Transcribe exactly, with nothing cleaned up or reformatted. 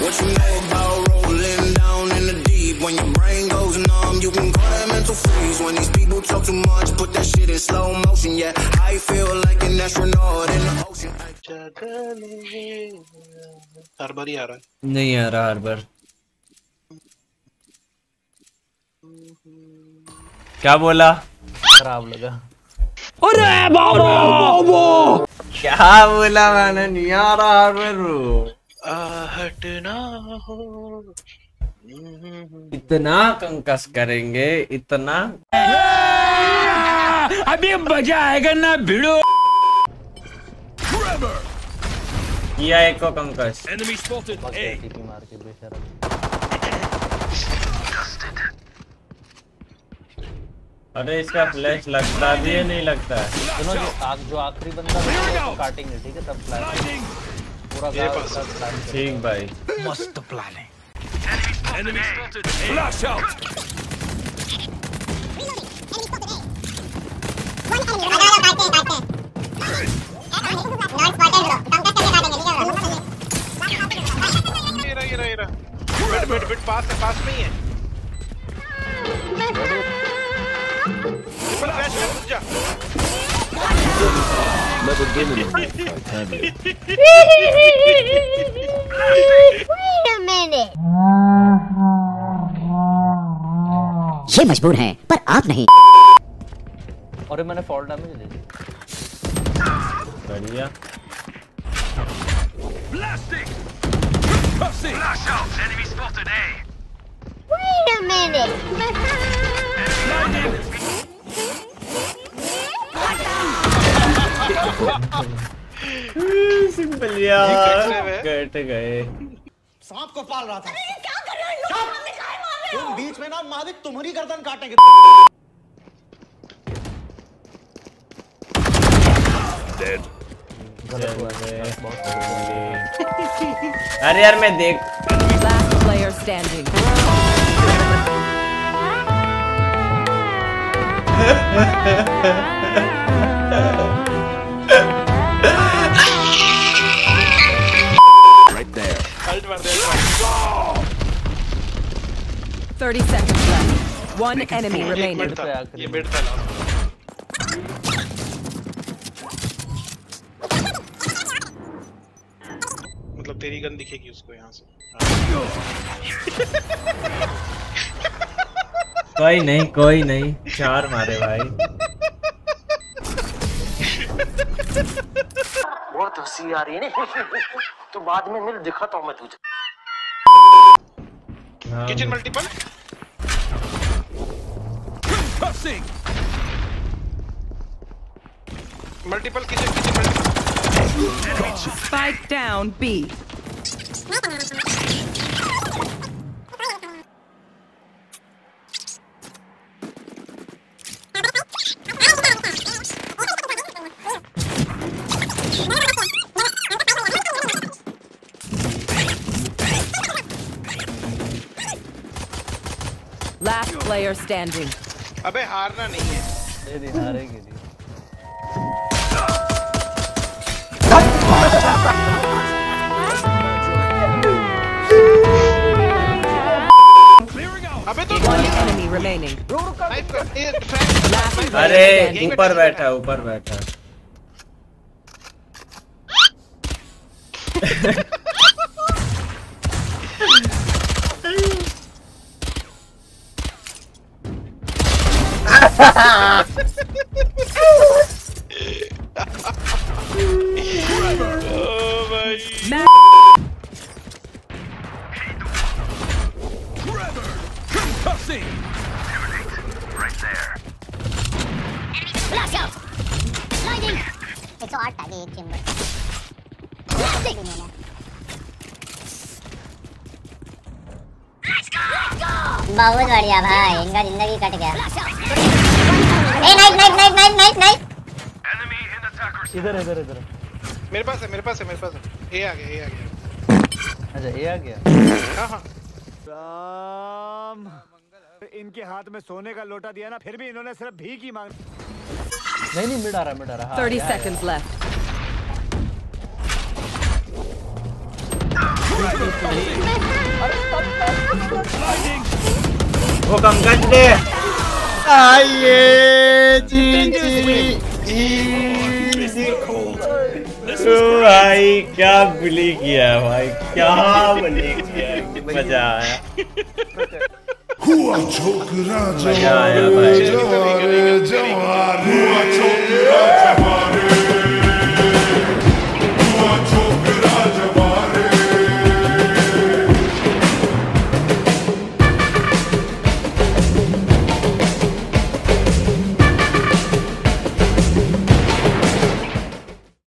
What you know about rolling down in the deep? When your brain goes numb, you can call that mental freeze. When these people talk too much, put that shit in slow motion. Yeah, I feel like an astronaut in the ocean. Harbour ही आ रहा है। नहीं आ रहा harbour. क्या बोला? खराब लगा। अरे बाबा क्या बोला मैंने? नहीं आ रहा हार्बर। आहट ना हो। इतना कंकस करेंगे, इतना अभी मजा आएगा ना भिड़ो। किया एक को कंकस। Enemy spotted A. मार के बेशरम। अरे इसका फ्लैश लगता भी है नहीं लगता है। सुनो जो आग जो आखिरी बंदा है उसको काटेंगे ठीक है तब फ्लैश पूरा गाँव का फ्लैश ठीक भाई। मस्त प्लान है। Enemy spotted A. Flash out. Bit bit bit पास है पास में ही है। फ्लैश में घुस जा। Never given it. Wait a minute. ये मजबूर हैं पर आप नहीं। और मैंने फॉल डैमेज ले लिया। बढ़िया। Blasting. Flash out. Enemy spotted A. Wait a minute. Simple यार कट गए। सांप को पाल रहा था। अरे क्या कर रहे हो? तुम बीच में ना मालिक तुम्हारी गर्दन काटेंगे। Dead. अरे यार मैं देख। Last player standing. Right there. Thirty seconds left. One enemy remaining. ये बिट था लास्ट। मतलब तेरी गन दिखेगी उसको यहाँ से। कोई नहीं कोई नहीं चार मारे भाई। बहुत हंसी आ रही है ना। तो बाद में मिल दिखाता हूँ मैं तुझे। Kitchen multiple. Multiple kitchen kitchen multiple. Spike down B. Last player standing. अबे हारना नहीं है। दे दे हारेंगे नहीं। अबे तो One enemy remaining. अरे ऊपर बैठा ऊपर बैठा। Flash out. Lightning. एक सौ आठ था एक चेंबर। बहुत बढ़िया भाई, इनका जिंदगी कट गया। A night night night night night night. इधर इधर इधर। मेरे पास है मेरे पास है मेरे पास है। ए आ गया ए आ गया। अच्छा ए आ गया। हाँ हाँ। राम इनके हाथ में सोने का लोटा दिया ना, फिर भी इन्होंने सिर्फ भीख ही मांग। नहीं नहीं मिड आ रहा मिड आ रहा। Thirty seconds left. वो कंकज दे आइए जी जी भाई क्या बुली किया भाई क्या बुली किया मजा आया मजा आया भाई